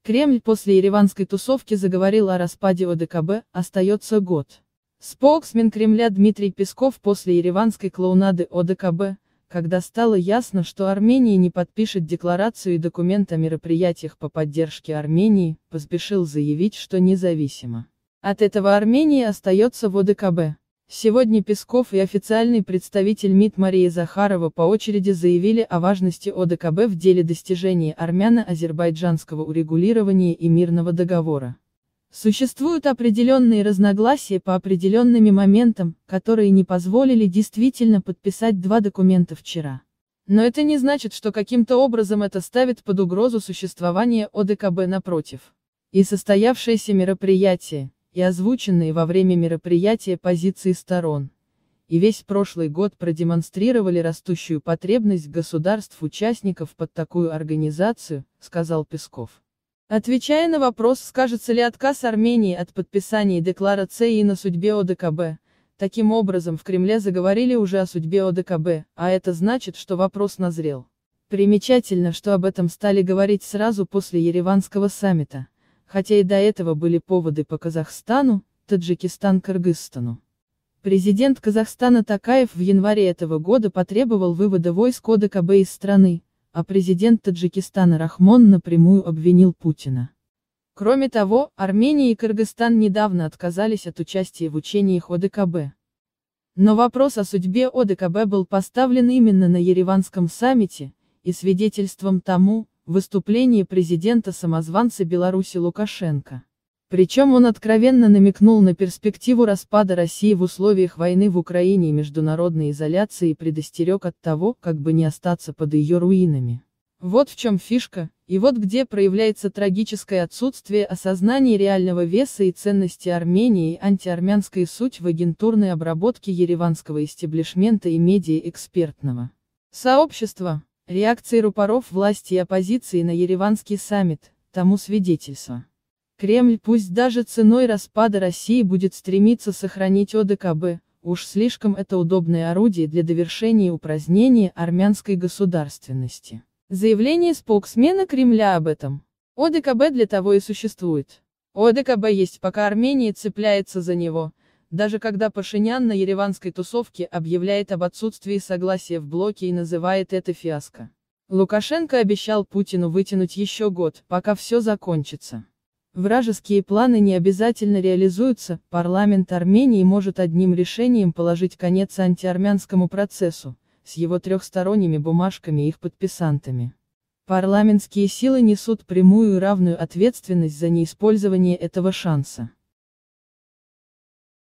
Кремль после ереванской тусовки заговорил о распаде ОДКБ, остается год. Споксмен Кремля Дмитрий Песков после ереванской клоунады ОДКБ, когда стало ясно, что Армения не подпишет декларацию и документ о мероприятиях по поддержке Армении, поспешил заявить, что независимо от этого Армения остается в ОДКБ. Сегодня Песков и официальный представитель МИД Мария Захарова по очереди заявили о важности ОДКБ в деле достижения армяно-азербайджанского урегулирования и мирного договора. Существуют определенные разногласия по определенным моментам, которые не позволили действительно подписать два документа вчера. Но это не значит, что каким-то образом это ставит под угрозу существование ОДКБ напротив. И состоявшееся мероприятие, и озвученные во время мероприятия позиции сторон, и весь прошлый год продемонстрировали растущую потребность государств-участников под такую организацию, сказал Песков. Отвечая на вопрос, скажется ли отказ Армении от подписания декларации на судьбе ОДКБ, таким образом в Кремле заговорили уже о судьбе ОДКБ, а это значит, что вопрос назрел. Примечательно, что об этом стали говорить сразу после Ереванского саммита, хотя и до этого были поводы по Казахстану, Таджикистан, Кыргызстану. Президент Казахстана Токаев в январе этого года потребовал вывода войск ОДКБ из страны, а президент Таджикистана Рахмон напрямую обвинил Путина. Кроме того, Армения и Кыргызстан недавно отказались от участия в учениях ОДКБ. Но вопрос о судьбе ОДКБ был поставлен именно на Ереванском саммите, и свидетельством тому, выступление президента-самозванца Беларуси Лукашенко. Причем он откровенно намекнул на перспективу распада России в условиях войны в Украине и международной изоляции и предостерег от того, как бы не остаться под ее руинами. Вот в чем фишка, и вот где проявляется трагическое отсутствие осознания реального веса и ценности Армении и антиармянская суть в агентурной обработке ереванского истеблишмента и медиа-экспертного сообщества. Реакции рупоров власти и оппозиции на Ереванский саммит, тому свидетельство. Кремль пусть даже ценой распада России будет стремиться сохранить ОДКБ, уж слишком это удобное орудие для довершения и упразднения армянской государственности. Заявление споксмена Кремля об этом. ОДКБ для того и существует. ОДКБ есть, пока Армения цепляется за него, даже когда Пашинян на ереванской тусовке объявляет об отсутствии согласия в блоке и называет это фиаско. Лукашенко обещал Путину вытянуть еще год, пока все закончится. Вражеские планы не обязательно реализуются, парламент Армении может одним решением положить конец антиармянскому процессу, с его трехсторонними бумажками и их подписантами. Парламентские силы несут прямую и равную ответственность за неиспользование этого шанса.